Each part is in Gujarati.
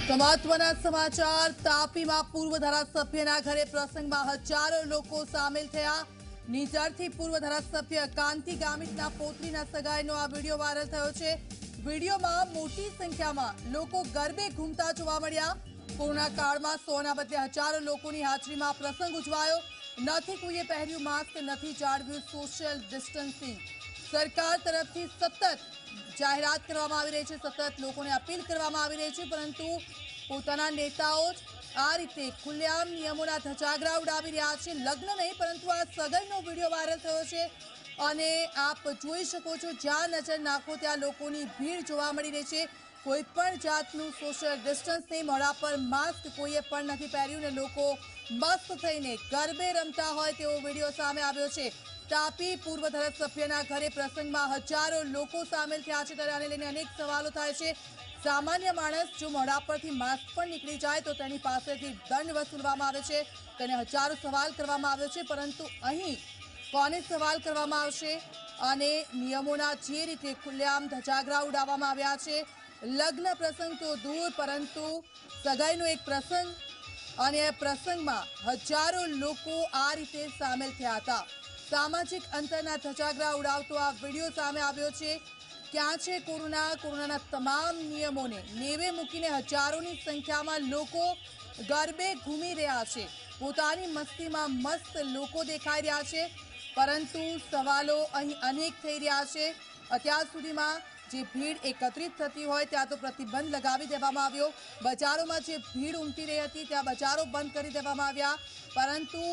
તો મહત્વના સમાચાર તાપીમાં પૂર્વ ધારાસભ્યના ઘરે પ્રસંગમાં હજારો લોકો સામેલ થયા। નીઝરથી પૂર્વ ધારાસભ્ય કાંતિ ગામિતના પૌત્રીના સગાઈનો આ વિડીયો વાયરલ થયો છે। વિડીયોમાં મોટી સંખ્યામાં લોકો ગરબે ઘૂમતા જોવા મળ્યા। કોરોના કાળમાં 100ના બદલે હજારો લોકોની હાજરીમાં પ્રસંગ ઉજવાયો। નથી કોઈએ પહેર્યું માસ્ક, નથી જાળવ્યું સોશિયલ ડિસ્ટન્સિંગ। સરકાર તરફથી સતત જાહેરાત કરવામાં આવી રહી છે, સતત લોકોને અપીલ કરવામાં આવી રહી છે, પરંતુ પોતાના નેતાઓ જ આ રીતે ખુલ્લેઆમ નિયમોના ધજાગરા ઉડાવી રહ્યા છે। લગ્ન નહીં પરંતુ આ સગાઈનો વિડીયો વાયરલ થયો છે અને આપ જોઈ શકો છો, જ્યાં નજર નાખો ત્યાં લોકોની ભીડ જોવા મળી રહી છે। કોઈ પણ જાતનું સોશિયલ ડિસ્ટન્સ નહીં, મોઢા પર માસ્ક કોઈએ પણ નથી પહેર્યું ને લોકો મસ્ત થઈને ગરબે રમતા હોય તેવો વિડીયો સામે આવ્યો છે। તાપી પૂર્વ ધારાસભ્યના ઘરે પ્રસંગમાં હજારો લોકો સામેલ થયા છે, ત્યારે આને લઈને અનેક સવાલો થાય છે। સામાન્ય માણસ જો મોઢા પરથી માસ્ક પણ નીકળી જાય તો તેની પાસેથી દંડ વસૂલવામાં આવે છે, તેને હજારો સવાલ કરવામાં આવ્યો છે, પરંતુ અહીં કોને સવાલ કરવામાં આવશે? અને નિયમોના જે રીતે ખુલ્લેઆમ ધજાગરા ઉડાવવામાં આવ્યા છે। લગ્ન પ્રસંગ તો દૂર, પરંતુ સગાઈનો એક પ્રસંગ અને આ પ્રસંગમાં હજારો લોકો આ રીતે સામેલ થયા હતા। સામાજિક અંતરના ધજાગરા ઉડાવતો આ વિડીયો સામે આવ્યો છે। ક્યાં છે કોરોના? કોરોનાના તમામ નિયમોને નેવે મૂકીને હજારોની સંખ્યામાં લોકો ગરબે ઘૂમી રહ્યા છે। પોતાની મસ્તીમાં મસ્ત લોકો દેખાઈ રહ્યા છે, પરંતુ સવાલો અહીં અનેક થઈ રહ્યા છે। અત્યાર સુધીમાં જે ભીડ એકત્રિત થતી હોય ત્યાં તો પ્રતિબંધ લગાવી દેવામાં આવ્યો। બજારોમાં જે ભીડ ઉમટી રહી હતી ત્યાં બજારો બંધ કરી દેવામાં આવ્યા, પરંતુ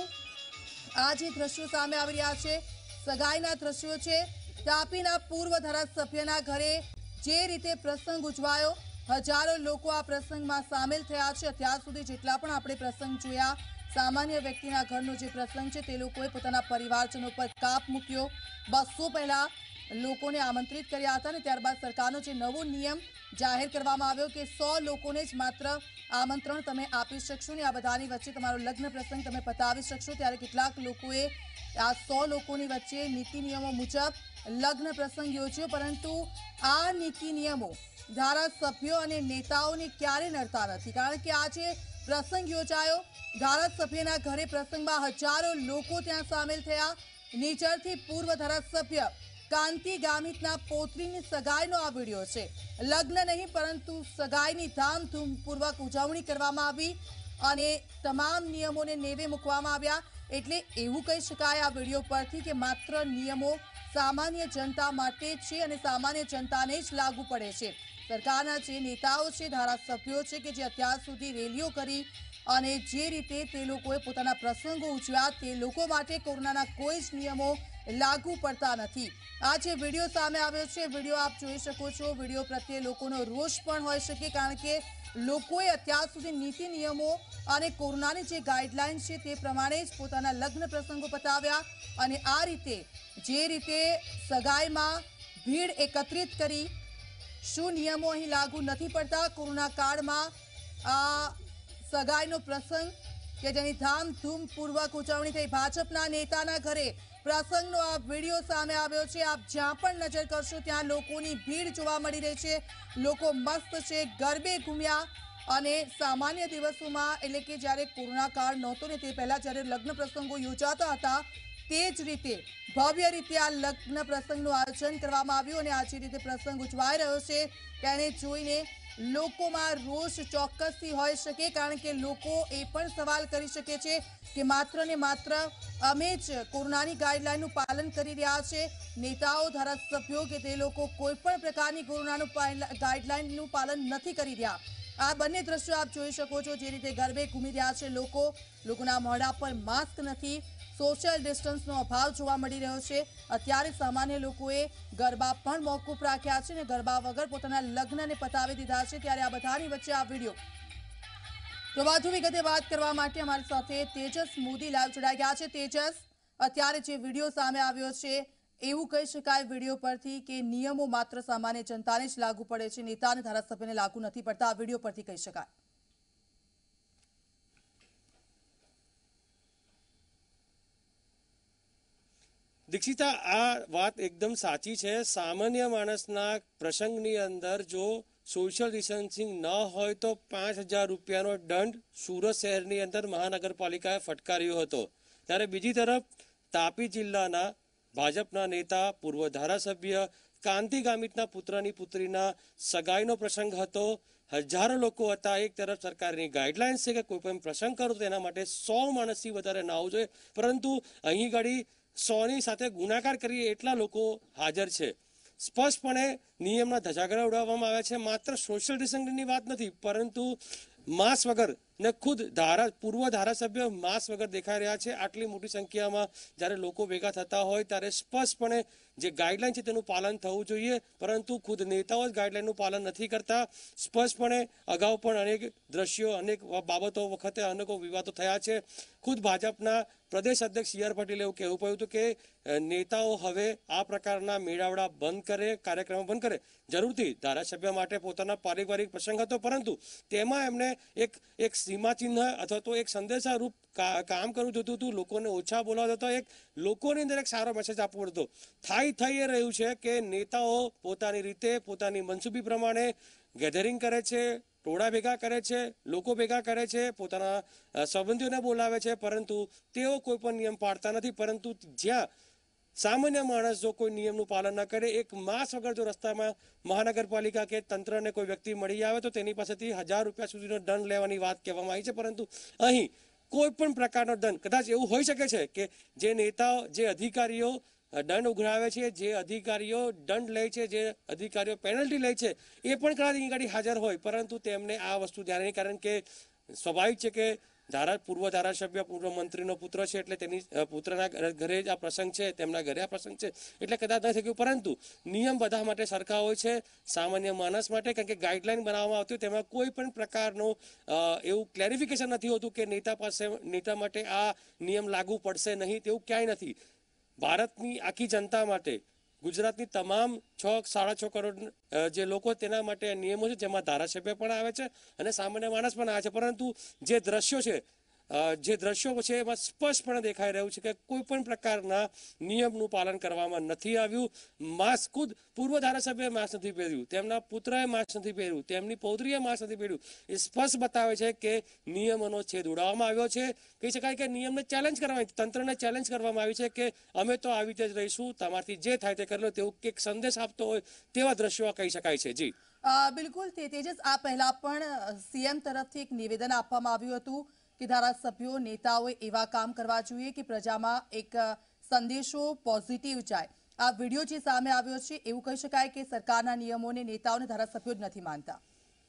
આ જે દ્રશ્યો સામે આવી રહ્યા છે, સગાઈના દ્રશ્યો છે। તાપીના પૂર્વ ધારાસભ્યના ઘરે જે રીતે પ્રસંગ ઉજવાયો, હજારો લોકો આ પ્રસંગમાં સામેલ થયા છે। અત્યાર સુધી જેટલા પણ આપણે પ્રસંગ જોયા, સામાન્ય વ્યક્તિના ઘરનો જે પ્રસંગ છે તે લોકોએ પોતાના પરિવારજનો પર કાપ મૂક્યો। 200 પહેલા લોકોને આમંત્રિત કર્યા હતા અને ત્યારબાદ સરકારનો જે નવો નિયમ જાહેર કરવામાં આવ્યો કે 100 લોકોને જ માત્ર આમંત્રણ તમે આપી શકશો ને આ બધાની વચ્ચે તમારો લગ્ન પ્રસંગ તમે પતાવી શકશો। ત્યારે કેટલાક લોકોએ આ 100 લોકોની વચ્ચે નીતિ નિયમો મુજબ લગ્ન પ્રસંગ યોજ્યો, પરંતુ આ નીતિ નિયમો ધારાસભ્યો અને નેતાઓને ક્યારે નડતા નથી, કારણ કે આ જે પ્રસંગ યોજાયો, ધારાસભ્યના ઘરે પ્રસંગમાં હજારો લોકો ત્યાં સામેલ થયા। નીચરથી પૂર્વ ધારાસભ્ય કાંતિ ગામિતના પૌત્રીની સગાઈનો આ વિડીયો છે। લગ્ન નહીં પરંતુ સગાઈની ધામધૂમપૂર્વક ઉજવણી કરવામાં આવી અને તમામ નિયમોને નેવે મૂકવામાં આવ્યા। એટલે એવું કહી શકાય આ વિડીયો પરથી કે માત્ર નિયમો સામાન્ય જનતા માટે છે અને સામાન્ય જનતાને જ લાગુ પડે છે। સરકારના જે નેતાઓ છે, ધારાસભ્યો છે કે જે અત્યાર સુધી રેલીઓ કરી અને જે રીતે તે લોકોએ પોતાના પ્રસંગો ઉજવ્યા, તે લોકો માટે કોરોનાના કોઈ જ નિયમો લાગુ પડતા નથી। આ જે વિડીયો સામે આવ્યો છે, વિડીયો આપ જોઈ શકો છો। વિડીયો પ્રત્યે લોકોનો રોષ પણ હોઈ શકે, કારણ કે લોકોએ અત્યાર સુધી નીતિ નિયમો અને કોરોનાની જે ગાઈડલાઈન છે તે પ્રમાણે જ પોતાના લગ્ન પ્રસંગો પતાવ્યા અને આ રીતે જે રીતે સગાઈમાં ભીડ એકત્રિત કરી, શું નિયમો અહીં લાગુ નથી પડતા? કોરોના કાળમાં આ સગાઈનો પ્રસંગ કે જેની ધામધૂમપૂર્વક ઉજવણી થઈ, ભાજપના નેતાના ઘરે પ્રસંગનો આ વિડીયો સામે આવ્યો છે। આપ જ્યાં પણ નજર કરશો ત્યાં લોકોની ભીડ જોવા મળી રહી છે। લોકો મસ્ત છે, ગરબે ઘૂમ્યા અને સામાન્ય દિવસોમાં, એટલે કે જ્યારે કોરોના કાળ નહોતો ને તે પહેલા જ્યારે લગ્ન પ્રસંગો યોજાતા હતા, તે જ રીતે ભવ્ય રીતે આ લગ્ન પ્રસંગનું આયોજન કરવામાં આવ્યું અને આ જે રીતે પ્રસંગ ઉજવાઈ રહ્યો છે તેને જોઈને લોકોમાં રોષ ચોક્કસથી હોઈ શકે, કારણ કે લોકો એ પણ સવાલ કરી શકે છે કે માત્ર ને માત્ર અમે જ કોરોનાની ગાઈડલાઈનનું પાલન કરી રહ્યા છે, નેતાઓ ધારાસભ્યો કે તે લોકો કોઈ પણ પ્રકારની કોરોનાનું ગાઈડલાઈનનું પાલન નથી કરી રહ્યા। આ બંને દ્રશ્યો આપ જોઈ શકો છો, જે રીતે ગરબે ઘૂમી રહ્યા છે લોકોના મોઢા પર માસ્ક નથી, સોશિયલ ડિસ્ટન્સનો અભાવ જોવા મળી રહ્યો છે। અત્યારે સામાન્ય લોકોએ ગરબા પણ મોકૂફ રાખ્યા છે અને ગરબા વગર પોતાના લગ્નને પતાવી દીધા છે। ત્યારે આ બધાની વચ્ચે આ વિડીયો, તો વધુ વિગતે વાત કરવા માટે અમારી સાથે તેજસ મોદી લાઈવ જોડાઈ ગયા છે। તેજસ, અત્યારે જે વિડીયો સામે આવ્યો છે, એવું કહી શકાય વિડીયો પરથી કે નિયમો માત્ર સામાન્ય જનતાને જ લાગુ પડે છે, નેતા અને ધારાસભ્યને લાગુ નથી પડતા, આ વિડીયો પરથી કહી શકાય? દીક્ષિતા, આ વાત એકદમ સાચી છે। સામાન્ય માણસના પ્રસંગની અંદર જો સોશિયલ ડિસ્ટન્સિંગ ન હોય તો 5,000 રૂપિયાનો દંડ સુરત શહેરની અંદર મહાનગરપાલિકાએ ફટકાર્યો હતો। ત્યારે બીજી તરફ તાપી જિલ્લાના ભાજપના નેતા પૂર્વ ધારાસભ્ય કાંતિ ગામિતના પુત્રની પુત્રીના સગાઈનો પ્રસંગ હતો। હજારો લોકો હતા। એક તરફ સરકારની ગાઈડલાઇન્સ છે કે કોઈ પણ પ્રસંગ કરો તો એના માટે 100 માણસથી વધારે ના આવવું જોઈએ, પરંતુ અહીં ઘડી 100ની સાથે ગુણાકાર કરીએ એટલા લોકો હાજર છે। સ્પષ્ટપણે નિયમના ધજાગરા ઉડાવવામાં આવ્યા છે। માત્ર સોશિયલ ડિસ્ટન્સિંગની વાત નથી, પરંતુ માસ્ક વગર ને ખુદ પૂર્વ ધારાસભ્ય માસ્ક વગર દેખાઈ રહ્યા છે। આટલી મોટી સંખ્યામાં જ્યારે લોકો ભેગા થતા હોય ત્યારે સ્પષ્ટપણે જે ગાઈડલાઈન છે તેનું પાલન થવું જોઈએ, પરંતુ ખુદ નેતાઓ જ ગાઈડલાઈનનું પાલન નથી કરતા। સ્પષ્ટપણે અગાઉ પણ અનેક દ્રશ્યો, અનેક બાબતો વખતે અનેકો વિવાદો થયા છે। ખુદ ભાજપના પ્રદેશ અધ્યક્ષ સી આર પાટીલે એવું કહેવું પડ્યું હતું કે નેતાઓ હવે આ પ્રકારના મેળાવડા બંધ કરે, કાર્યક્રમો બંધ કરે। જરૂરથી ધારાસભ્ય માટે પોતાના પારિવારિક પ્રસંગ હતો, પરંતુ તેમાં એમને એક સીમાચિહ્ન અથવા તો એક સંદેશારૂપ કામ કરવું જોતું હતું। લોકોને ઓછા બોલાવતા હતા, એક લોકોની અંદર એક સારો મેસેજ આપવો પડતો। થઈ એ રહ્યું છે કે નેતાઓ પોતાની રીતે, પોતાની મનસુબી પ્રમાણે ગેધરિંગ કરે છે, ટોળા ભેગા કરે છે, લોકો ભેગા કરે છે, પોતાના સંબંધીઓને બોલાવે છે, પરંતુ તેઓ કોઈ પણ નિયમ પાળતા નથી। પરંતુ જ્યાં સામાન્ય માણસ જો કોઈ નિયમનું પાલન ન કરે, એક માસ વગર જો રસ્તામાં મહાનગરપાલિકા કે તંત્રને કોઈ વ્યક્તિ મળી આવે તો તેની પાસેથી 1,000 રૂપિયા સુધીનો દંડ લેવાની વાત કહેવામાં આવી છે। પરંતુ અહીં કોઈ પણ પ્રકારનો દંડ, કદાચ એવું હોઈ શકે છે કે જે નેતાઓ, જે અધિકારીઓ દંડ ઉઘરાવે છે, જે અધિકારીઓ દંડ લે છે, જે અધિકારીઓ પેનલ્ટી લે છે, એ પણ કદાચ અહીં ગાડી હાજર હોય, પરંતુ તેમને આ વસ્તુ ધ્યાન નહીં, કારણ કે સ્વાભાવિક છે કે પૂર્વ ધારાસભ્ય, પૂર્વ મંત્રીનો પુત્ર છે, એટલે તેની પુત્રના ઘરે જ આ પ્રસંગ છે, તેમના ઘરે આ પ્રસંગ છે, એટલે કદાચ નથી થયું। પરંતુ નિયમ બધા માટે સરખા હોય છે, સામાન્ય માણસ માટે, કારણ કે ગાઈડલાઈન બનાવવામાં આવતી તેમાં કોઈ પણ પ્રકારનું એવું ક્લેરિફિકેશન નથી હોતું કે નેતા માટે આ નિયમ લાગુ પડશે નહીં, તેવું ક્યાંય નથી। ભારતની આખી જનતા માટે, ગુજરાતની તમામ 6-6.5 કરોડ જે લોકો, તેના માટે નિયમો છે, જેમાં ધારાસભ્ય પણ આવે છે અને સામાન્ય માણસ પણ આવે છે। પરંતુ જે દ્રશ્યો છે એમાં સ્પષ્ટપણે દેખાઈ રહ્યું છે કે કોઈ પણ પ્રકારના નિયમનું પાલન કરવામાં નથી આવ્યું। માસ્ક, ખુદ પૂર્વ ધારાસભ્યએ માસ્ક નથી પહેર્યું, તેમના પુત્રએ માસ્ક નથી પહેર્યું, તેમની પૌત્રીએ માસ્ક નથી પહેર્યું। એ સ્પષ્ટ બતાવે છે કે નિયમોનો છેદ ઉડાવવામાં આવ્યો છે। કહી શકાય કે નિયમને ચેલેન્જ કરવામાં, તંત્રને ચેલેન્જ કરવામાં આવી છે કે અમે તો આવી રીતે જ રહીશું, તમારાથી જે થાય તે કરી લો, તેવું એક સંદેશ આપતો હોય તેવા દ્રશ્યો કહી શકાય છે। જી બિલકુલ તેજસ, આ પહેલા પણ સીએમ તરફથી એક નિવેદન આપવામાં આવ્યું હતું કે ધારાસભ્યો, નેતાઓએ એવા કામ કરવા જોઈએ કે પ્રજામાં એક સંદેશો પોઝિટિવ જાય। આ વિડીયો જે સામે આવ્યો છે, એવું કહી શકાય કે સરકારના નિયમોને નેતાઓને ધારાસભ્યો જ નથી માનતા।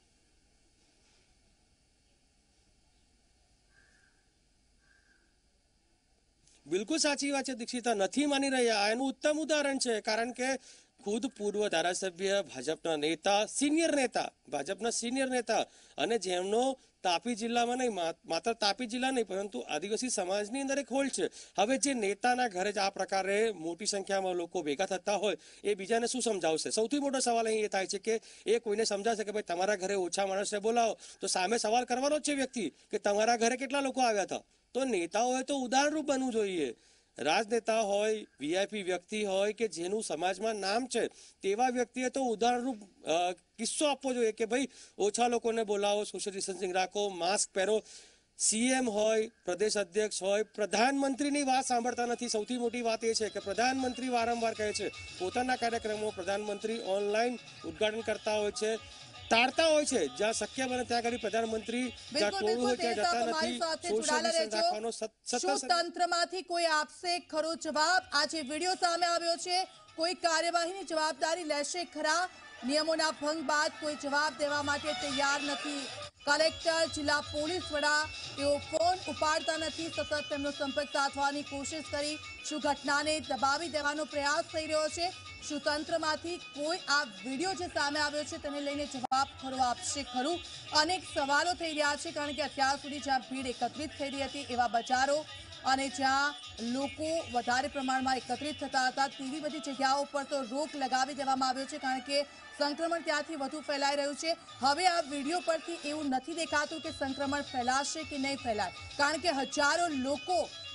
બિલકુલ સાચી વાત છે દીક્ષિતા, નથી માની રહ્યા। એનું ઉત્તમ ઉદાહરણ છે, કારણ કે ખુદ પૂર્વ ધારાસભ્ય, ભાજપના નેતા, ભાજપના સિનિયર નેતા, અને જેમનો તાપી જિલ્લામાં નહીં, માત્ર તાપી જિલ્લા નહીં, પરંતુ આદિવાસી સમાજની અંદર એક હોલ્ડ છે। હવે જે નેતાના ઘરે જ આ પ્રકારે મોટી સંખ્યામાં લોકો ભેગા થતા હોય, એ બીજાને શું સમજાવશે? સૌથી મોટો સવાલ અહીં એ થાય છે કે એ કોઈને સમજાવશે કે ભાઈ તમારા ઘરે ઓછા માણસને બોલાવો, તો સામે સવાલ કરવાનો જ છે વ્યક્તિ કે તમારા ઘરે કેટલા લોકો આવ્યા હતા। તો નેતાઓએ તો ઉદાહરણરૂપ બનવું જોઈએ। રાજનેતા હોય, વીઆઈપી વ્યક્તિ હોય કે જેનું સમાજમાં નામ છે, તેવા વ્યક્તિએ તો ઉદાહરણરૂપ કિસ્સો આપવો જોઈએ કે ભાઈ ઓછા લોકોને બોલાવો, સોશિયલ ડિસ્ટન્સિંગ રાખો, માસ્ક પહેરો। સીએમ હોય, પ્રદેશ અધ્યક્ષ હોય, પ્રધાનમંત્રીની વાત સાંભળતા નથી। સૌથી મોટી વાત એ છે કે પ્રધાનમંત્રી વારંવાર કહે છે, પોતાના કાર્યક્રમો પ્રધાનમંત્રી ઓનલાઈન ઉદ્ઘાટન કરતા હોય છે, ટાળતા હોય છે। જ્યાં શક્ય બને ત્યાં કરી પ્રધાનમંત્રી જ્યાં ટોળું હોય ત્યાં જતા નથી। સોશિયલ ડિસ્ટન્સ રાખવાનો શું તંત્રમાંથી કોઈ આપશે ખરો જવાબ? આ જે વિડીયો સામે આવ્યો છે, કોઈ કાર્યવાહીની જવાબદારી લેશે ખરા? નિયમોના ભંગ બાદ કોઈ જવાબ દેવા માટે તૈયાર નથી। કલેક્ટર, જિલ્લા પોલીસ વડા, તેઓ ફોન ઉપાડતા નથી, સતત તેમનો સંપર્ક સાધવાની કોશિશ કરી। શું ઘટનાને દબાવી દેવાનો પ્રયાસ થઈ રહ્યો છે? શું તંત્રમાંથી કોઈ આ વિડીયો જે સામે આવ્યો છે તેને લઈને જવાબ ખરો આપશે ખરું? અનેક સવાલો થઈ રહ્યા છે, કારણ કે અત્યાર સુધી જ્યાં ભીડ એકત્રિત થઈ રહી હતી એવા બજારો અને જ્યાં લોકો વધારે પ્રમાણમાં એકત્રિત થતા હતા, તેવી બધી જગ્યાઓ પર તો રોક લગાવી દેવામાં આવ્યો છે, કારણ કે સંક્રમણ ત્યાંથી વધુ ફેલાઈ રહ્યું છે। હવે આ વિડીયો પરથી એવું નથી દેખાતું કે સંક્રમણ ફેલાશે કે નહીં ફેલાય, કારણ કે હજારો લોકો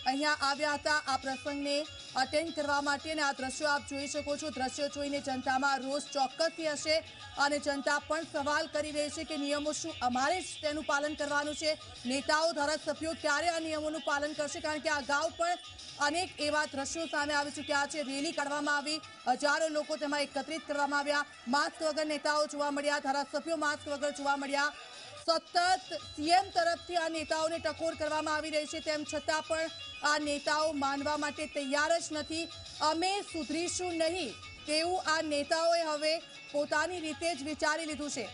અહીંયા આવ્યા હતા આ પ્રસંગને અટેન્ડ કરવા માટે અને આ દ્રશ્યો આપ જોઈ શકો છો। દ્રશ્યો જોઈને જનતામાં રોષ ચોક્કસથી હશે અને જનતા પણ સવાલ કરી રહી છે કે નિયમો શું અમારે જ તેનું પાલન કરવાનું છે? નેતાઓ ધારાસભ્યો ક્યારે આ નિયમોનું પાલન કરશે? કારણ કે અગાઉ પણ અનેક એવા દ્રશ્યો સામે આવી ચૂક્યા છે। રેલી કાઢવામાં આવી, હજારો લોકો તેમાં એકત્રિત કરવામાં આવ્યા, માસ્ક વગર નેતાઓ જોવા મળ્યા, ધારાસભ્યો માસ્ક વગર જોવા મળ્યા। સતત સીએમ તરફથી આ નેતાઓને ટકોર કરવામાં આવી રહી છે, તેમ છતાં પણ આ નેતાઓ માનવા માટે તૈયાર જ નથી। અમે સુધરીશું નહીં તેવું આ નેતાઓએ હવે પોતાની રીતે જ વિચારી લીધું છે।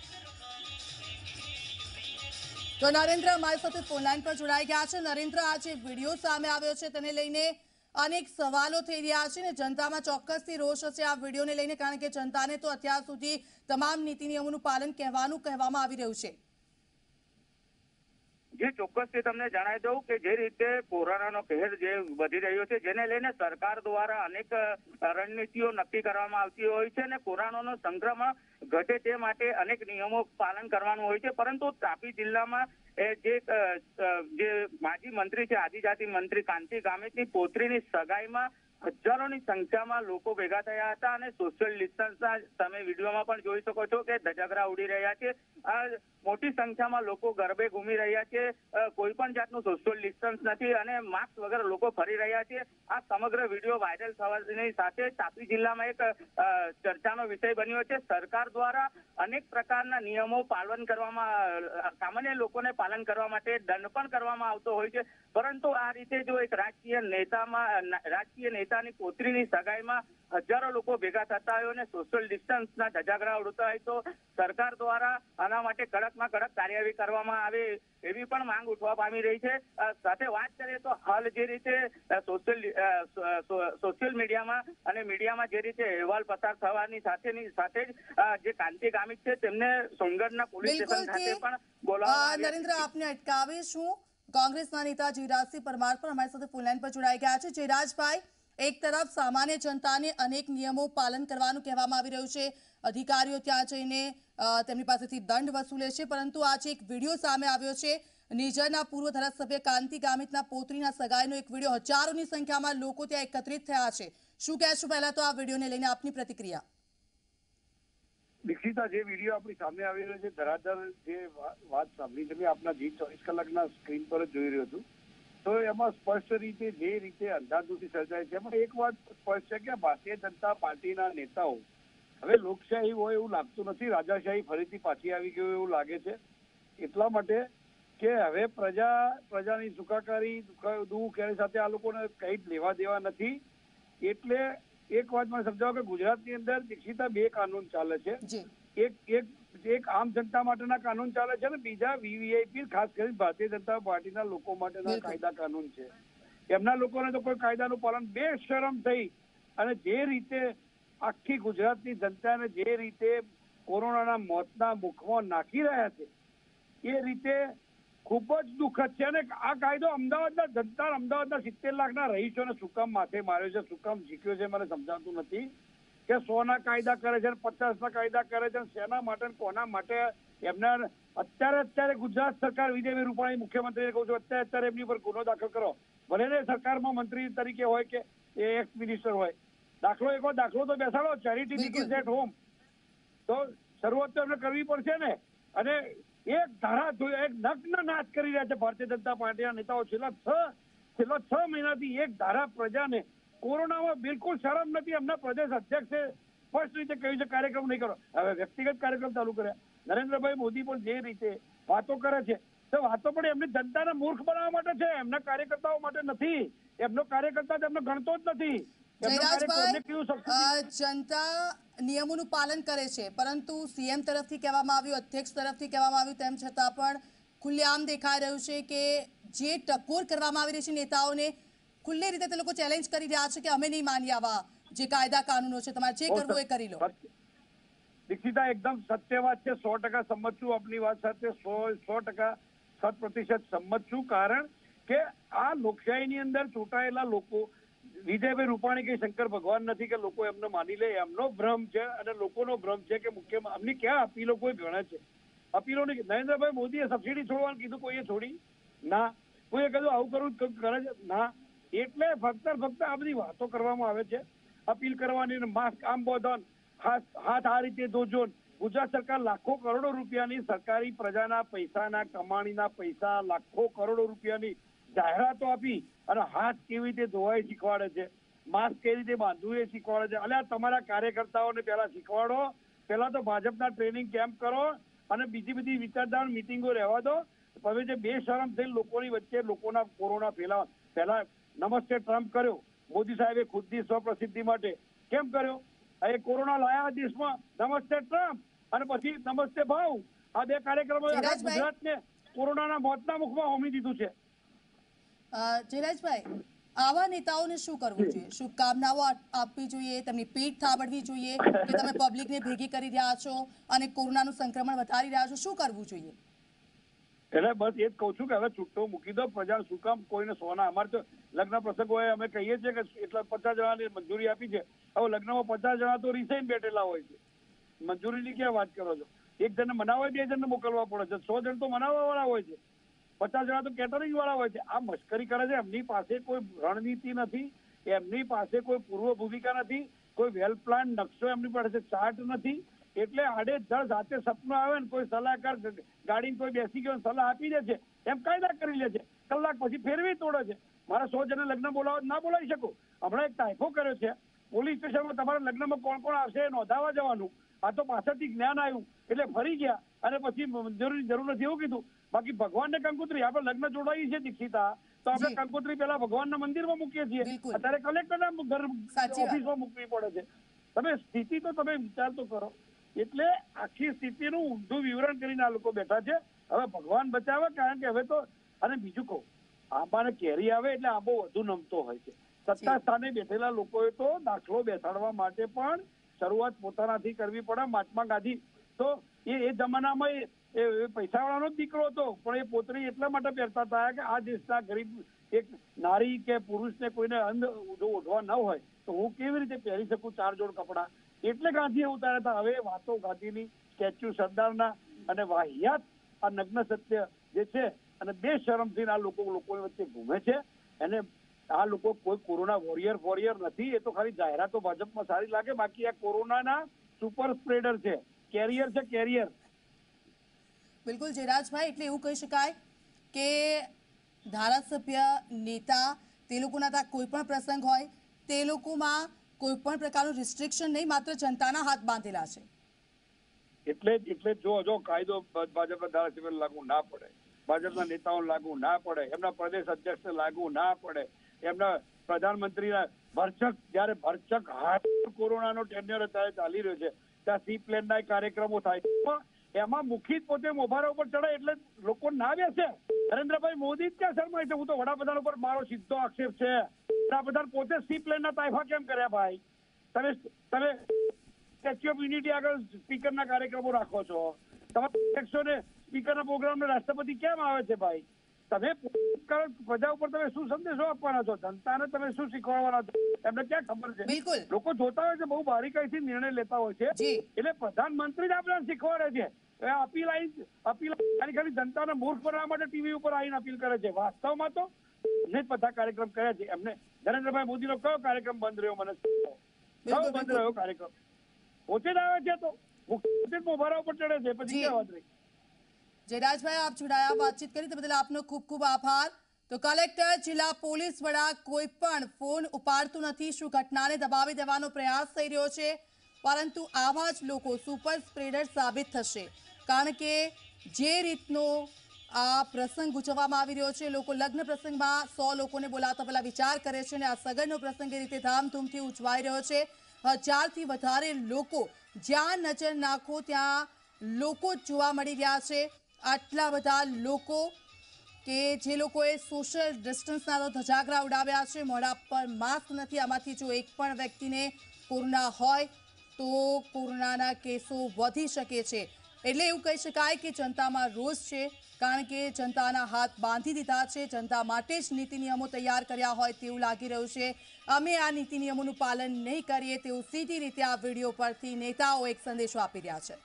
તો નરેન્દ્ર અમારી સાથે ફોનલાઈન પર જોડાઈ ગયા છે। નરેન્દ્ર, આ જે વિડીયો સામે આવ્યો છે તેને લઈને અનેક સવાલો થઈ રહ્યા છે ને જનતામાં ચોક્કસથી રોષ હશે આ વિડીયોને લઈને, કારણ કે જનતાને તો અત્યાર સુધી તમામ નીતિ નિયમોનું પાલન કહેવામાં આવી રહ્યું છે। જે ચોક્કસથી તમને જણાવી દઉં કે જે રીતે કોરોનાનો કહેર જે વધી રહ્યો છે, જેને લઈને સરકાર દ્વારા અનેક રણનીતિઓ નક્કી કરવામાં આવતી હોય છે અને કોરોનાનો સંક્રમણ ઘટે તે માટે અનેક નિયમો પાલન કરવાનું હોય છે। પરંતુ તાપી જિલ્લામાં જે માજી મંત્રી છે, આદિજાતિ મંત્રી કાંતિ ગામિતની પોત્રીની સગાઈમાં હજારોની સંખ્યામાં લોકો ભેગા થયા હતા અને સોશિયલ ડિસ્ટન્સના તમે વિડીયોમાં પણ જોઈ શકો છો કે ધજાગરા ઉડી રહ્યા છે। આ મોટી સંખ્યામાં લોકો ગરબે ઘૂમી રહ્યા છે, કોઈ પણ જાતનું સોશિયલ ડિસ્ટન્સ નથી અને માસ્ક વગર લોકો ફરી રહ્યા છે। આ સમગ્ર વિડીયો વાયરલ થવાની સાથે તાપી જિલ્લામાં એક ચર્ચાનો વિષય બન્યો છે। સરકાર દ્વારા અનેક પ્રકારના નિયમો પાલન કરવામાં, સામાન્ય લોકોને પાલન કરવા માટે દંડ પણ કરવામાં આવતો હોય છે, પરંતુ આ રીતે જો એક રાજકીય નેતાની પોત્રીની સગાઈમાં હજારો લોકો ભેગા થતા હોય અને સોશિયલ ડિસ્ટન્સના ધજાગરા ઉડતા હોય તો સરકાર દ્વારા આના માટે કડકમાં કડક કાર્યવાહી કરવામાં આવે એવી પણ માંગ ઉઠવા પામી રહી છે। સાથે વાત કરીએ તો હાલ જે રીતે સોશિયલ મીડિયામાં અને મીડિયામાં જે રીતે અહેવાલ પસાર થવાની સાથે જ જે કાંતિ ગામિત છે તેમને સોનગઢના પોલીસ સ્ટેશન ખાતે પણ બોલાવવામાં નરેન્દ્ર, આપને અટકાવીશું। કોંગ્રેસના નેતા જયરાજસિંહ પરમાર પણ અમારી સાથે ફોનલાઈન પર જોડાઈ ગયા છે। જયરાજભાઈ, એક તરફ સામાન્ય જનતાને અનેક નિયમો પાલન કરવાનું કહેવામાં આવી રહ્યું છે, અધિકારીઓ ત્યાં જઈને તેમની પાસેથી દંડ વસૂલે છે, પરંતુ આજે એક વિડીયો સામે આવ્યો છે નિઝરના પૂર્વ ધારાસભ્ય કાંતિ ગામિતના પોત્રીના સગાઈનો એક વિડીયો, હજારોની સંખ્યામાં લોકો ત્યાં એકત્રિત થયા છે। શું કહેશો પહેલા તો આ વિડીયોને લઈને આપની પ્રતિક્રિયા? દીક્ષિતા, જે વિડીયો આપણી સામે આવી રહ્યો છે, ધરાધર જે વાત સાંભળી છે, આપના G24 કલાકના સ્ક્રીન પર જ જોઈ રહ્યો છું, તો એમાં સ્પષ્ટ રીતે જે રીતે અંધાધૂંધી સર્જાય છે એમાં એક વાત સ્પષ્ટ છે કે ભારતીય જનતા પાર્ટીના નેતાઓ હવે લોકશાહી હોય એવું લાગતું નથી, રાજાશાહી ફરીથી પાછી આવી ગયું એવું લાગે છે। એટલા માટે કે હવે પ્રજાની સુખાકારી દુઃખ એની સાથે આ લોકોને કઈ જ લેવા દેવા નથી। એટલે એક વાત મને સમજાવો કે ગુજરાતની અંદર દીક્ષિતા બે કાનૂન ચાલે છે, એક આમ જનતા માટેના કાનૂન ચાલે છે અને બીજા વીવીઆઈપી ખાસ કરીને ભારતીય જનતા પાર્ટીના લોકો માટેના કાયદા કાનૂન છે। એમના લોકોને તો કોઈ કાયદાનું પાલન બેશરમ થઈ અને જે રીતે આખી ગુજરાતની જનતાને જે રીતે કોરોનાના મોતના મુખમાં નાખી રહ્યા છે એ રીતે ખૂબ જ દુઃખદ છે। અને આ કાયદો અમદાવાદના 70 લાખના રહીશોને શું કામ માથે માર્યો છે, શું કામ જીત્યો છે, મને સમજાતું નથી કે 100ના કાયદા કરે છે, 50ના કાયદા કરે છે, શેના માટે કોના માટે? એમના અત્યારે ગુજરાત સરકાર વિજયભાઈ રૂપાણી મુખ્યમંત્રીને કહું છું, અત્યારે એમની પર ગુનો દાખલ કરો, ભલે ને સરકારમાં મંત્રી તરીકે હોય કે એક્સ મિનિસ્ટર હોય, દાખલો તો બેસાડો, ચેરિટી બિગિન્સ એટ હોમ, તો શરૂઆત તો એમને કરવી પડશે ને। અને એક નગ્ન નાચ કરી રહ્યા છે ભારતીય જનતા પાર્ટીના નેતાઓ છેલ્લા 6 મહિનાથી એક ધારા પ્રજાને કોરોનામાં બિલકુલ શરમ નથી। એમના પ્રદેશ અધ્યક્ષે સ્પષ્ટ રીતે કહ્યું છે કાર્યક્રમ નહીં કરો, હવે વ્યક્તિગત કાર્યક્રમ ચાલુ કર્યા। નરેન્દ્રભાઈ મોદી પણ જે રીતે વાતો કરે છે તો વાતો પણ એમની જનતાને મૂર્ખ બનાવવા માટે છે, એમના કાર્યકર્તાઓ માટે નથી। એમનો કાર્યકર્તા એમને ગણતો જ નથી। જનતા નિયમોનું પાલન કરે છે, પરંતુ સીએમ તરફથી કહેવામાં આવ્યું, અધ્યક્ષ તરફથી કહેવામાં આવ્યું, તેમ છતાં પણ ખુલ્લેઆમ દેખાઈ રહ્યું છે કે જે ટકોર કરવામાં આવી રહી છે નેતાઓને, ખુલ્લી રીતે તે લોકો ચેલેન્જ કરી રહ્યા છે કે અમે નહીં માની આવા જે કાયદા કાનૂનો છે, તમારે જે કરવું એ કરી લો। દીક્ષિતા, એકદમ સત્ય વાત છે, 100% સંમત છું આપની વાત સાથે, 100% 100% સંમત છું। કારણ કે આ લોકશાહીની અંદર ચૂંટાયેલા લોકો, વિજયભાઈ રૂપાણી કઈ શંકર ભગવાન નથી કે લોકો એમને માની લે, એમનો ભ્રમ છે અને લોકોનો ભ્રમ છે કે એમની ક્યાં અપીલો કોઈ ગણે છે, અપીલો નહીં। નરેન્દ્રભાઈ મોદીએ સબસિડી છોડવાનું કીધું, કોઈએ છોડી ના, કોઈએ કહ્યું આવું કરવું કરે છે ના, એટલે ફક્ત આ બધી વાતો કરવામાં આવે છે, અપીલ કરવાની, માસ્ક આમ બોધન, હાથ આ રીતે ધોજો. ગુજરાત સરકાર લાખો કરોડો રૂપિયાની સરકારી પ્રજાના પૈસાના કમાણીના પૈસા લાખો કરોડો રૂપિયાની જાહેરાતો આપી અને હાથ કેવી રીતે ધોવાય શીખવાડે છે, માસ્ક કેવી રીતે બાંધવું એ શીખવાડે છે. અલ્યા તમારા કાર્યકર્તાઓને પહેલા શીખવાડો, પહેલા તો ભાજપના ટ્રેનિંગ કેમ્પ કરો અને બીજી બધી વિચારધાર મિટિંગો રહેવા દો. હવે જે બેશરમ થઈને લોકોની વચ્ચે લોકોના કોરોના ફેલાવા, પહેલા નમસ્તે ટ્રમ્પ કર્યો મોદી સાહેબે ખુદની સ્વપ્રસિદ્ધિ માટે, કેમ કર્યો? એ કોરોના લાયા દેશમાં, નમસ્તે ટ્રમ્પ અને પછી નમસ્તે ભાવ, આ બે કાર્યક્રમો ગુજરાતને કોરોનાના મોતના મુખમાં હોમી દીધું છે. જયરાજભાઈ, આવા નેતાઓને શું કરવું જોઈએ? શુભકામનાઓ આપવી જોઈએ, તેમની પીઠ થાબડવી જોઈએ કે તમે પબ્લિકને ભેગી કરી રહ્યા છો અને કોરોનાનું સંક્રમણ વધારી રહ્યા છો? શું કરવું જોઈએ? એટલે બસ એ જ કહું છું કે હવે છૂટો મૂકી દો. પ્રજા શું કામ કોઈને સોના? અમારે તો લગ્ન પ્રસંગ હોય, અમે કહીએ છીએ કે એટલા 50 જણાની મંજૂરી આપી છે. હવે લગ્નમાં 50 જણા તો રિસાઈન બેઠેલા હોય છે, મંજૂરીની ક્યાં વાત કરો છો? એક જણને મનાવવા 2 જણને મોકલવા પડે છે, 100 જણ તો મનાવવા વાળા હોય છે, 50 જણા તો કેટરિંગ વાળા હોય છે. આ મશ્કરી કરે છે. એમની પાસે કોઈ રણનીતિ નથી, એમની પાસે કોઈ પૂર્વ ભૂમિકા નથી, કોઈ વેલ પ્લાન નકશો એમની પાસે ચાર્ટ નથી. એટલે આડેધડ જાતે સપનું આવે ને કોઈ સલાહકાર ગાડી કોઈ બેસી ગયો સલાહ આપી દે છે, એમ કાયદા કરી લે છે, કલાક પછી ફેરવી તોડે છે. મારા 100 જણને લગ્ન બોલાવો ના બોલાવી શકો. હમણાં એક તાયફો કર્યો છે પોલીસ સ્ટેશનમાં, તમારા લગ્નમાં કોણ કોણ આવશે એ નોંધાવા જવાનું. આ તો પાછળથી જ્ઞાન આવ્યું એટલે ફરી ગયા અને પછી મંજૂરીની જરૂર નથી એવું કીધું. બાકી ભગવાનને કંકોત્રી, આપણે લગ્ન જોડાઈએ છીએ દીક્ષિતા, તો આપણે કંકોત્રી પેલા ભગવાનના મંદિરમાં મૂકીએ છીએ, અત્યારે કલેક્ટરના ઘર ઓફિસમાં મૂકવી પડે છે. તમે સ્થિતિ તો તમે વિચાર તો કરો. એટલે આખી સ્થિતિનું ઊંધું વિવરણ કરીને આ લોકો બેઠા છે. હવે ભગવાન બચાવે, કારણ કે હવે તો, અને બીજું કહું, આંબાને કેરી આવે એટલે આંબો વધુ નમતો હોય છે. સત્તા સ્થાને બેઠેલા લોકોએ તો દાખલો બેસાડવા માટે પણ શરૂઆત પોતાનાથી કરવી પડે. મહાત્મા ગાંધી તો એ જમાનામાં એ પૈસાવાળાનો જ દીકરો હતો, પણ એ પોતરી એટલા માટે પહેરતા હતા કે આ દેશના ગરીબ એક નારી કે પુરુષને કોઈને અંધ ઓઢવા ન હોય તો હું કેવી રીતે પહેરી શકું 4 જોડ કપડાં. એટલે ગાંધીએ ઉતાર્યા હતા. હવે વાતો ગાંધીની, સ્ટેચ્યુ સરદારના અને વાહિયાત આ નગ્ન સત્ય જે છે અને બેશરમથી આ લોકોની વચ્ચે ઘૂમે છે. અને આ લોકો કોઈ કોરોના વોરિયર નથી. એ તો ખાલી જાહેરાતો ભાજપમાં સારી લાગે, બાકી આ કોરોનાના સુપર સ્પ્રેડર છે, કેરિયર છે, કેરિયર. બિલકુલ જયરાજભાઈ, એટલે એવું કહી શકાય કે ધારાસભ્ય, નેતા, તે લોકોના ત્યાં કોઈ પણ પ્રસંગ હોય તે લોકોમાં કોઈ પણ પ્રકારનું રિસ્ટ્રિક્શન નહીં, માત્ર જનતાના હાથ બાંધેલા છે. એટલે જો કાયદો ભાજપના ધારાસભ્ય લાગુ ના પડે, ભાજપના નેતાઓને લાગુ ના પડે, એમના પ્રદેશ અધ્યક્ષને લાગુ ના પડે, એમના પ્રધાનમંત્રીના ભરચક હાથ કોરોનાનો ટેન્ડર અત્યારે ચાલી રહ્યો છે, ત્યાં સી પ્લેનના કાર્યક્રમો થાય, એમાં મુખી પોતે મોભારા ઉપર ચડે એટલે લોકો ના બેસે. નરેન્દ્રભાઈ મોદી જ ક્યાં શરમાય છે? હું તો વડાપ્રધાન ઉપર મારો સીધો આક્ષેપ છે. વડાપ્રધાન પોતે સી પ્લેનના તાઇફા કેમ કર્યા ભાઈ? તમે સ્ટેચ્યુ ઓફ યુનિટી આગળ સ્પીકરના કાર્યક્રમો રાખો છો, તમારા અધ્યક્ષોને સ્પીકરના પ્રોગ્રામને રાષ્ટ્રપતિ કેમ આવે છે ભાઈ? તમે પ્રજા ઉપર તમે શું સંદેશો આપવાના છો? જનતાને તમે શું શીખવાડવાના છો? એમને ક્યાં ખબર છે? લોકો જોતા હોય છે, બહુ બારીકાઈથી નિર્ણય લેતા હોય છે. એટલે પ્રધાનમંત્રી જ આપણે શીખવાડે છે. અપીલ ખાલી જનતાને મૂર્ખ બનાવવા માટે ટીવી ઉપર આવીને અપીલ કરે છે. વાસ્તવમાં તો એમને જ બધા કાર્યક્રમ કર્યા છે. એમને નરેન્દ્રભાઈ મોદીનો કયો કાર્યક્રમ બંધ રહ્યો? મને કયો બંધ રહ્યો કાર્યક્રમ? પોતે જ આવે છે તો પોતે જ મોભારા ઉપર ચડે છે, પછી ક્યાં વાત રહી? જયરાજભાઈ, આપ જોડાયા, વાતચીત કરી તે બદલ આપનો ખૂબ ખૂબ આભાર. તો કલેક્ટર, જિલ્લા પોલીસ વડા કોઈ પણ ફોન ઉપાડતું નથી. શું ઘટનાને દબાવી દેવાનો પ્રયાસ થઈ રહ્યો છે? પરંતુ આવા જ લોકો સુપર સ્પ્રેડર સાબિત થશે, કારણ કે જે રીતનો આ પ્રસંગ ઉજવવામાં આવી રહ્યો છે, લોકો લગ્ન પ્રસંગમાં 100 લોકોને બોલાવતા પહેલા વિચાર કરે છે અને આ સગનનો પ્રસંગ એ રીતે ધામધૂમથી ઉજવાઈ રહ્યો છે. 1000થી વધારે લોકો, જ્યાં નજર નાખો ત્યાં લોકો જ જોવા મળી રહ્યા છે. આટલા બધા લોકો કે જે લોકોએ સોશિયલ ડિસ્ટન્સના તો ધજાગરા ઉડાવ્યા છે, મોઢા પર માસ્ક નથી. આમાંથી જો એક પણ વ્યક્તિને કોરોના હોય તો કોરોનાના કેસો વધી શકે છે. એટલે એવું કહી શકાય કે જનતામાં રોષ છે, કારણ કે જનતાના હાથ બાંધી દીધા છે. જનતા માટે જ નીતિ નિયમો તૈયાર કર્યા હોય તેવું લાગી રહ્યું છે. અમે આ નીતિ નિયમોનું પાલન નહીં કરીએ તેવું સીધી રીતે આ વિડીયો પરથી નેતાઓ એક સંદેશો આપી રહ્યા છે.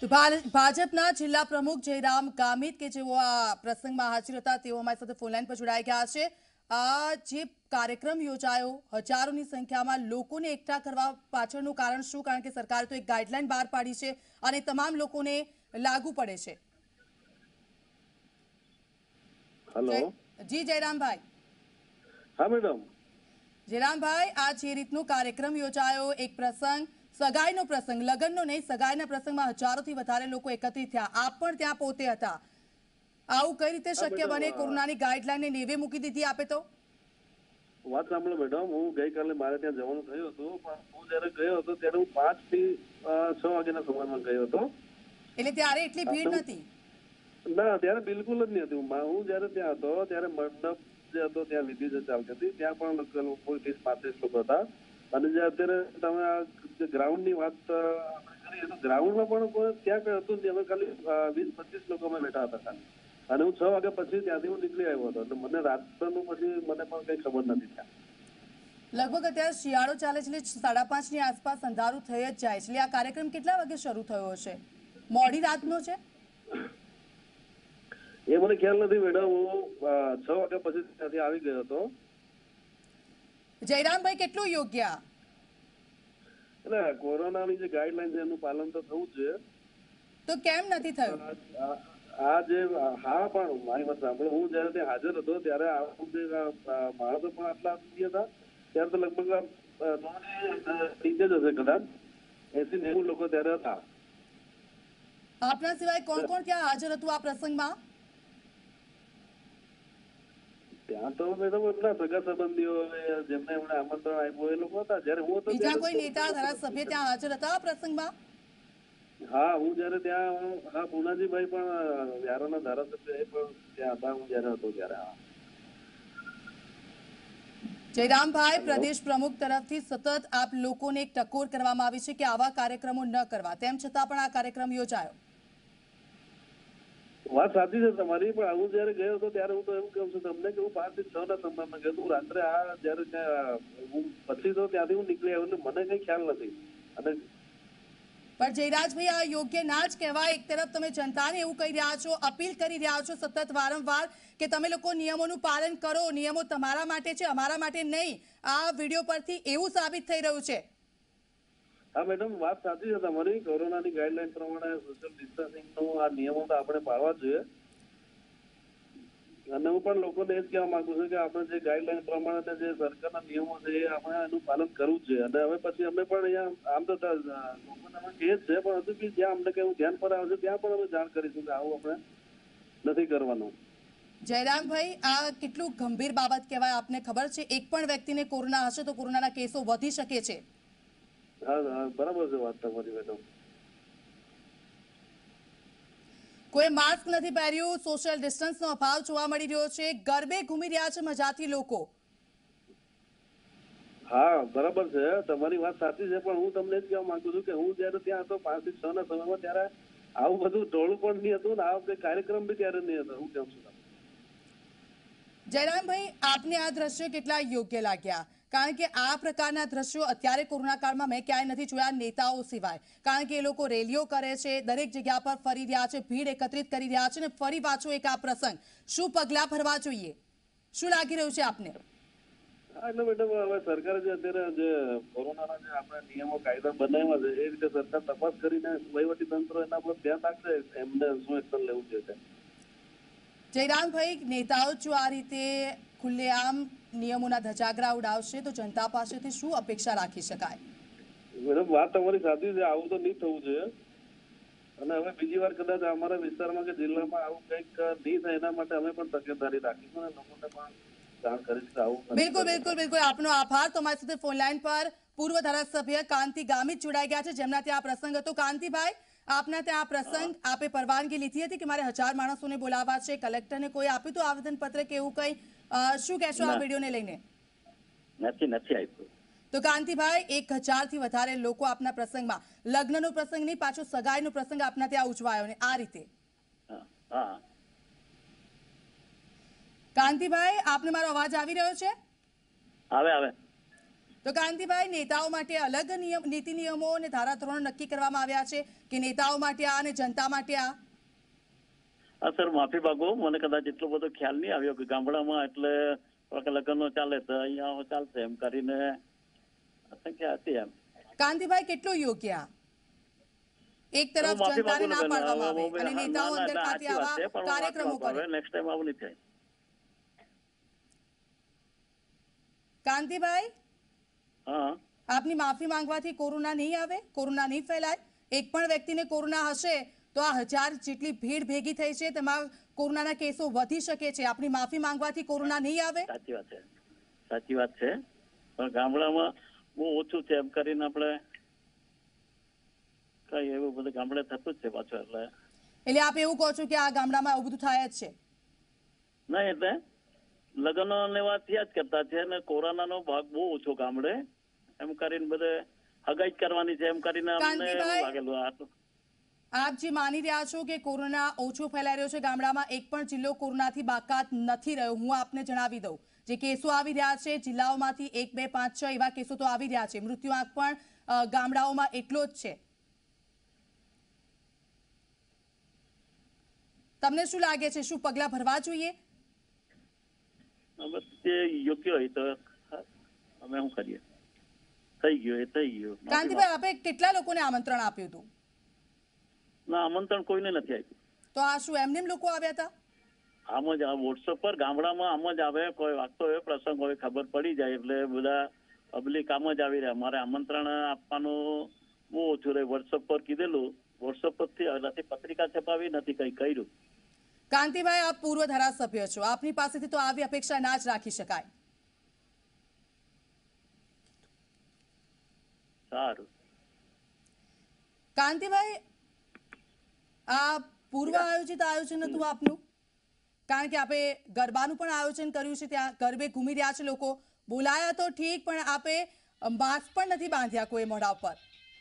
તો ભાજપના જિલ્લા પ્રમુખ જયરામ ગામિત કે જેઓ આ પ્રસંગમાં હાજર હતા તેઓ અમારી સાથે ફોનલાઈન પર જોડાઈ ગયા છે. આ જે કાર્યક્રમ યોજાયો હજારોની સંખ્યામાં લોકોને એકઠા કરવા પાછળનું કારણ શું? કારણ કે સરકારે તો એક ગાઈડલાઈન બહાર પાડી છે અને તમામ લોકોને લાગુ પડે છે. હેલો જી જયરામભાઈ. હા મેડમ. જયરામભાઈ, આ જે રીતનો કાર્યક્રમ યોજાયો, એક પ્રસંગ, સગાઈનો પ્રસંગ, લગ્નનો નહીં, સગાઈના પ્રસંગમાં હજારોથી વધારે લોકો એકત્રિત થયા, આપ પણ ત્યાં પોતે હતા. આવું કઈ રીતે શક્ય બને? કોરોનાની ગાઈડલાઈનને નેવે મૂકી દીધી આપે તો? વાત સાંભળો મેડમ, હું ગઈકાલે મારે ત્યાં જવાનું થયું હતું, પણ હું જયારે ગયો હતો ત્યારે હું 5 થી 6 વાગ્યાના સમયમાં ગયો હતો. એટલે ત્યારે એટલી ભીડ નથી? ના, ત્યારે બિલકુલ જ નહીં હતી. હું જયારે ત્યાં હતો ત્યારે મંડપ જે હતો ત્યાં વિધિ જે ચાલતી હતી, ત્યાં પણ કોઈ 30-35 લોકો હતા. અને જે અત્યારે તમે આ ગ્રાઉન્ડ ની વાત કરી તો ગ્રાઉન્ડમાં પણ ત્યાં કઈ હતું નહીં. અમે ખાલી 20-25 લોકો અમે બેઠા હતા ખાલી. અને હું 6 વાગ્યા પછી ત્યાંથી હું નીકળી આવ્યો હતો. એટલે મને રાતનું પછી મને પણ કઈ ખબર નથી ત્યાં. લગભગ અત્યારે શિયાળો ચાલે છે એટલે 5:30 ની આસપાસ અંધારું થઈ જ જાય છે. એટલે આ કાર્યક્રમ કેટલા વાગે શરૂ થયો હશે? મોડી રાતનો છે એ મને ખ્યાલ નથી મેડમ. હું 6 વાગ્યા પછી ત્યાંથી આવી ગયો હતો. જયરામભાઈ, કેટલું યોગ્ય? એટલે કોરોનાની જે ગાઈડલાઈન છે એનું પાલન તો થવું જ જોઈએ. તો કેમ નથી થયું? આ જે હા, પણ મારી વાત સાંભળો, હું જયારે ત્યાં હાજર હતો ત્યારે આ માણસો પણ આટલા હતા. ત્યારે તો લગભગ નીચે જ હશે કદાચ 80-90 લોકો ત્યારે હતા. આપના સિવાય કોણ કોણ ત્યાં હાજર હતું આ પ્રસંગમાં? ત્યાં તો મેડમ એટલા સગા સંબંધીઓ જેમને એમણે આમંત્રણ આપ્યું એ લોકો હતા. જયારે હું હતો બીજા કોઈ નેતા ધારાસભ્ય ત્યાં હાજર હતા આ પ્રસંગમાં? હા, હું જયારે ત્યાં, હા, પુનાજીભાઈ પણ વ્યારાના ધારાસભ્ય એ પણ ત્યાં હતા હું જયારે હતો ત્યારે. જયરામભાઈ, પ્રદેશ પ્રમુખ તરફથી સતત આપ લોકોને એક ટકોર કરવામાં આવી છે કે આવા કાર્યક્રમો ન કરવા, તેમ છતાં પણ આ કાર્યક્રમ યોજાયો. વાત સાચી છે તમારી, પણ હું જયારે ગયો હતો ત્યારે હું તો એમ કહું છું તમને કે હું 5 થી 6 ના સમયમાં ગયો હતો. રાત્રે આ જયારે હું પછી તો ત્યાંથી હું નીકળી આવ્યો એટલે મને કઈ ખ્યાલ નથી. અને પણ જયરાજભાઈ, આ યોગ્ય ના જ કહેવાય. એક તરફ તમે જનતાને એવું કહી રહ્યા છો, અપીલ કરી રહ્યા છો સતત વારંવાર કે તમે લોકો નિયમોનું પાલન કરો, નિયમો તમારા માટે છે, અમારા માટે નહીં. આ વિડીયો પરથી એવું સાબિત થઈ રહ્યું છે. હા મેડમ, વાત સાચી છે તમારી. કોરોનાની ગાઈડલાઈન પ્રમાણે સોશિયલ ડિસ્ટન્સિંગનો આ નિયમો તો આપણે પાળવા જોઈએ. અને હું પણ લોકોને એ જ કહેવા માંગુ છું કે આપણે જે ગાઈડલાઈન પ્રમાણે જે સરકારના નિયમો છે એ આપણે એનું પાલન કરવું જ જોઈએ. અને હવે પછી અમે પણ અહીંયા આમ તો લોકોને અમે કહીએ જ છે, પણ હજુ બી જ્યાં અમને કઈ ધ્યાન પર આવે છે ત્યાં પણ અમે જાણ કરીશું કે આવું આપણે નથી કરવાનું. જયરામભાઈ, આ કેટલું ગંભીર બાબત કહેવાય? આપને ખબર છે એક પણ વ્યક્તિને કોરોના હશે તો કોરોનાના કેસો વધી શકે છે. હા, બરાબર છે વાત તમારી મેડમ. કોઈ માસ્ક નથી પહેર્યું, સોશિયલ ડિસ્ટન્સનો અભાવ જોવા મળી રહ્યો છે, ગરબે ઘૂમી રહ્યા છે મજાથી લોકો. હા, બરાબર છે, તમારી વાત સાચી છે, પણ હું તમને જ કહેવા માંગુ છું કે હું જયારે ત્યાં હતો 5 થી 6 ના સમયમાં ત્યારે આવું બધું ટોળું પણ નહીં હતું ને આ વખતે કાર્યક્રમ બી ત્યારે નહીં હતો. હું કેમ છું જયરામભાઈ, આપને આ દ્રશ્યો કેટલા યોગ્ય લાગ્યા? કારણ કે આ પ્રકારના દ્રશ્યો અત્યારે કોરોના કાળમાં મેં ક્યાંય નથી જોયા નેતાઓ સિવાય. કારણ કે એ લોકો રેલીઓ કરે છે, દરેક જગ્યા પર ફરી રહ્યા છે, ભીડ એકત્રિત કરી રહ્યા છે, અને ફરી પાછો એક આ પ્રસંગ. શું પગલાં ભરવા જોઈએ? શું લાગી રહ્યું છે આપને? હા, એટલે મેડમ હવે સરકારે જે અત્યારે જે કોરોનાના જે આપણે નિયમો કાયદા બનાવ્યા છે એ રીતે સરકાર તપાસ કરીને વહીવટી તંત્ર એના પર ધ્યાન રાખશે એમને શું એક્શન લેવું જોઈએ. જયરામભાઈ, નેતાઓ જો આ રીતે ખુલ્લેઆમ નિયમોના ધજાગરા ઉડાવશે તો જનતા પાસેથી શું અપેક્ષા રાખી શકાય? મેડમ, વાત તમારી સાચી છે, આવું તો નહીં થવું જોઈએ. અને હવે બીજી વાર કદાચ અમારા વિસ્તારમાં કે જિલ્લામાં આવું કંઈક નહીં થાય એના માટે અમે પણ તકેદારી રાખીશું અને લોકોને પણ જાણ કરીશું આવું. બિલકુલ બિલકુલ બિલકુલ, આપનો આભાર. તો અમારી સાથે ફોન લાઈન પર પૂર્વ ધારાસભ્ય કાંતિ ગામિત જોડાઈ ગયા છે, જેમના ત્યાં પ્રસંગ હતો. કાંતિભાઈ, આપના ત્યાં પ્રસંગ આપે પરવાનગી લીધી હતી કે મારે 1000 માણસોને બોલાવવા છે, કલેક્ટરને કોઈ આપ્યું તો આવેદન પત્ર કે એવું કંઈ? શું કહેશો આ વિડીયોને લઈને? નથી આપ્યું. તો કાંતિભાઈ, 1000 થી વધારે લોકો આપના પ્રસંગમાં, લગ્નનો પ્રસંગ નહીં, પાછો સગાઈનો પ્રસંગ આપના ત્યાં ઉજવાયો ને આ રીતે. કાંતિભાઈ, આપને મારો અવાજ આવી રહ્યો છે? આવે. તો કાંતિભાઈ, નેતાઓ માટે અલગ નીતિ નિયમો અને ધારાધોરણો નક્કી કરવામાં આવ્યા છે કે નેતાઓ માટે આ અને જનતા માટે આ? હા સર, માફી માંગો, મને કદાચ એટલો બધો ખ્યાલ નહીં આવ્યો કે ગામડામાં એટલે લગ્નો ચાલે તો અહીંયા ચાલશે એમ કરીને સંખ્યા હતી એમ. કાંતિભાઈ, કેટલું યોગ્ય આ? એક તરફ જનતાને ના પાડવામાં આવે અને નેતાઓ અંદર ખાતે આવા કાર્યક્રમો કરે. નેક્સ્ટ ટાઈમ આવું નહીં થાય. કાંતિભાઈ, હા, આપની માફી માંગવાથી કોરોના નહીં આવે, કોરોના નહીં ફેલાય? એક પણ વ્યક્તિને કોરોના હશે તો આ 1000 જેટલી ભીડ ભેગી થઈ છે, તેમાં કોરોનાના કેસો વધી શકે છે. આપની માફી માંગવાથી કોરોના નહીં આવે? સાચી વાત છે, સાચી વાત છે, પણ ગામડામાં બહુ ઓછું છે એમ કરીને આપણે કઈ એવું બધું ગામડે થતું જ છે પાછું. એટલે આપ એવું કહો છો કે આ ગામડામાં આવું બધું થાય જ છે? નહીં, એટલે લગ્નો ને વાત થયા જ કરતા છે અને કોરોનાનો ભાગ બહુ ઓછો ગામડે એમ કરીને બધે હગાઈ જ કરવાની છે એમ કરીને અમને એવું લાગેલું. આપ જે માની રહ્યા છો કે કોરોના ઓછો ફેલાઈ રહ્યો છે ગામડામાં, એક પણ જિલ્લો કોરોનાથી બાકાત નથી રહ્યો. હું આપને જણાવી દઉં, જે કેસો આવી રહ્યા છે જિલ્લાઓમાંથી 1, 2, 5, 6 એવા કેસો તો આવી રહ્યા છે. મૃત્યુઆંક પણ ગામડાઓમાં એટલો જ છે. તમને શું લાગે છે, શું પગલાં ભરવા જોઈએ? જે યોગ્ય હોય તો અમે શું કરીએ, થઈ ગયું એ થઈ ગયું. કાંતિભાઈ, આપે કેટલા લોકોને આમંત્રણ આપ્યું હતું? ના, આમંત્રણ કોઈને નથી આપ્યું. તો આ શું એમને લોકો આવ્યા હતા? આમ જ આ વોટ્સઅપ પર ગામડામાં આમ જ આવે, કોઈ વાગતો હોય પ્રસંગ હોય ખબર પડી જાય એટલે બધા પબ્લિક આમ જ આવી રહ્યા. અમારે આમંત્રણ આપવાનું બહુ ઓછું રહે. વોટ્સઅપ પર કીધેલું, વોટ્સઅપ પરથી નથી પત્રિકા છપાવી, નથી કઈ કર્યું. કાંતિભાઈ, આપ પૂર્વ ધારાસભ્ય છો, આપની પાસેથી તો આવી અપેક્ષા ના જ રાખી શકાય. સારું. કાંતિભાઈ, આ પૂર્વ આયોજિત આયોજન હતું આપનું? કારણ કે આપે ગરબાનું પણ આયોજન કર્યું છે, ત્યાં ગરબે ઘૂમી રહ્યા છે લોકો. બોલાયા તો ઠીક, પણ આપે માસ્ક પણ નથી બાંધ્યા કોઈ મોઢા પર.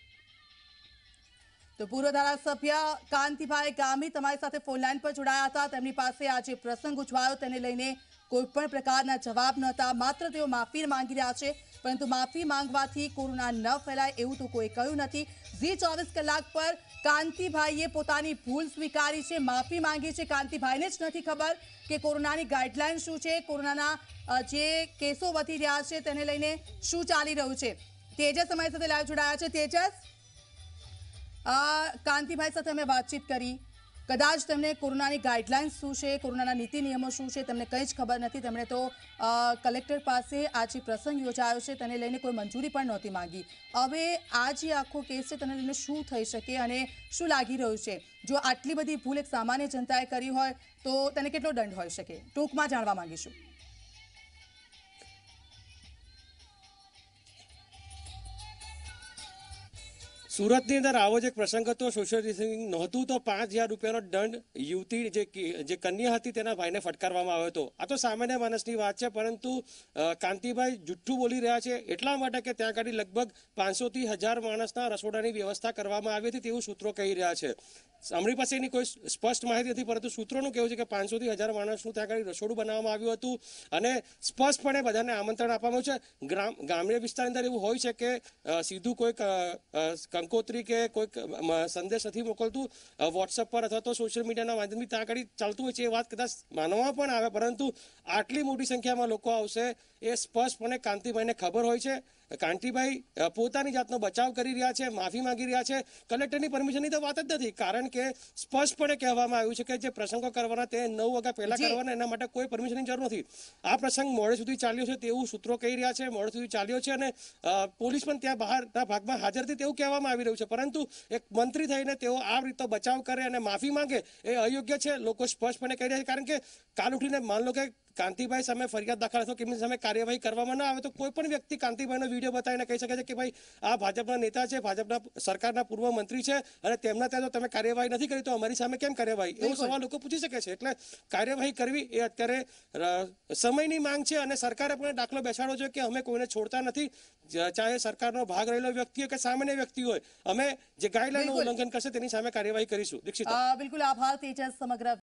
તો પૂર્વ ધારાસભ્ય કાંતિભાઈ ગામી તમારી સાથે ફોન લાઈન પર જોડાયા હતા. તેમની પાસે આજે પ્રસંગ ઉજવાયો તેને લઈને કોઈ પણ પ્રકારના જવાબ નહોતા. માત્ર તેઓ માફી માંગી રહ્યા છે, પરંતુ માફી માંગવાથી કોરોના ન ફેલાય એવું તો કોઈ કહ્યું નથી. ઝી 24 કલાક પર કાંતિભાઈએ પોતાની ભૂલ સ્વીકારી છે, માફી માંગી છે. કાંતિભાઈને જ નથી ખબર કે કોરોનાની ગાઈડલાઈન શું છે, કોરોનાના જે કેસો વધી રહ્યા છે તેને લઈને શું ચાલી રહ્યું છે. તેજસ અમારી સાથે લાઈવ જોડાયા છે. તેજસ, કાંતિભાઈ સાથે અમે વાતચીત કરી. કદાચ તેમને કોરોનાની ગાઈડલાઇન્સ શું છે, કોરોનાના નીતિ નિયમો શું છે, તેમને કંઈ જ ખબર નથી. તેમણે તો કલેક્ટર પાસે આ જે પ્રસંગ યોજાયો છે તેને લઈને કોઈ મંજૂરી પણ નહોતી માંગી. હવે આ જે આખો કેસ છે તેને લઈને શું થઈ શકે અને શું લાગી રહ્યું છે? જો આટલી બધી ભૂલ એક સામાન્ય જનતાએ કરી હોય તો તેને કેટલો દંડ હોઈ શકે? ટૂંકમાં જાણવા માંગીશું. સુરતની અંદર આવો જ એક પ્રસંગ હતો. સોશિયલ ડિસ્ટન્સિંગ નહોતું તો 5000 રૂપિયાનો દંડ યુવતી જે કન્યા હતી તેના ભાઈને ફટકારવામાં આવ્યો હતો. આ તો સામાન્ય માણસની વાત છે, પરંતુ કાંતિભાઈ જુઠ્ઠું બોલી રહ્યા છે એટલા માટે કે ત્યાં આગળ લગભગ 500 થી 1000 માણસના રસોડાની વ્યવસ્થા કરવામાં આવી હતી તેવું સૂત્રો કહી રહ્યા છે. અમારી પાસે એની કોઈ સ્પષ્ટ માહિતી નથી, પરંતુ સૂત્રોનું કહેવું છે કે 500 થી 1000 માણસનું ત્યાં આગળ રસોડું બનાવવામાં આવ્યું હતું અને સ્પષ્ટપણે બધાને આમંત્રણ આપવામાં છે. ગ્રામ્ય વિસ્તારની અંદર એવું હોય છે કે સીધું કોઈક કંકોત્રી કે કોઈક સંદેશ નથી મોકલતું, વોટ્સઅપ પર અથવા તો સોશિયલ મીડિયાના માધ્યમથી ત્યાં આગળ ચાલતું હોય છે. એ વાત કદાચ માનવામાં પણ આવે, પરંતુ આટલી મોટી સંખ્યામાં લોકો આવશે એ સ્પષ્ટપણે કાંતિભાઈને ખબર હોય છે. કાંતિભાઈ પોતાની જાતનો બચાવ કરી રહ્યા છે, માફી માંગી રહ્યા છે. કલેક્ટરની પરમિશનની તો વાત જ નથી, કારણ કે સ્પષ્ટપણે કહેવામાં આવ્યું છે કે જે પ્રસંગો કરવાના તે 9 વાગ્યા પહેલા કરવાના, એના માટે કોઈ પરમિશનની જરૂર નથી. આ પ્રસંગ મોડે સુધી ચાલ્યો છે તેવું સૂત્રો કહી રહ્યા છે. મોડે સુધી ચાલ્યો છે અને પોલીસ પણ ત્યાં બહારના ભાગમાં હાજર હતી તેવું કહેવામાં આવી રહ્યું છે. પરંતુ એક મંત્રી થઈને તેઓ આ રીતનો બચાવ કરે અને માફી માંગે એ અયોગ્ય છે. લોકો સ્પષ્ટપણે કહી રહ્યા છે, કારણ કે કાલ ઉઠીને માન લો કે કાંતિભાઈ સામે ફરિયાદ દાખલ અથવા કેમની સામે કાર્યવાહી કરવામાં ના આવે તો કોઈ પણ વ્યક્તિ કાંતિભાઈનો વિડીયો બતાવીને કહી શકે છે કે ભાઈ આ ભાજપના નેતા છે, ભાજપના સરકારના પૂર્વ મંત્રી છે અને તેમના ત્યાં તો તમે કાર્યવાહી નથી કરી તો અમારી સામે કેમ કાર્યવાહી, એવો સવાલ લોકો પૂછી શકે છે. એટલે કાર્યવાહી કરવી એ અત્યારે સમયની માંગ છે અને સરકારે પણ દાખલો બેસાડવો જોઈએ કે અમે કોઈને છોડતા નથી, ચાહે સરકારનો ભાગ રહેલો વ્યક્તિ હોય કે સામાન્ય વ્યક્તિ હોય, અમે જે ગાઈડલાઈનનું ઉલ્લંઘન કરશે તેની સામે કાર્યવાહી કરીશું. દીક્ષિત, બિલકુલ આભાર તેજસ. સમગ્ર